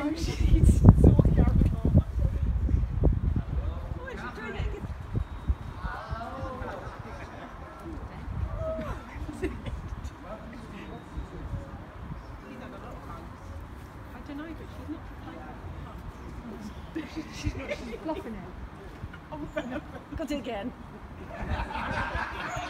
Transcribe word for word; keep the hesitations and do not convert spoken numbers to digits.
No, she's so careful. Oh, she's doing it again. I don't know, but she's not prepared. She's not, she's bluffing it. Oh, got it again.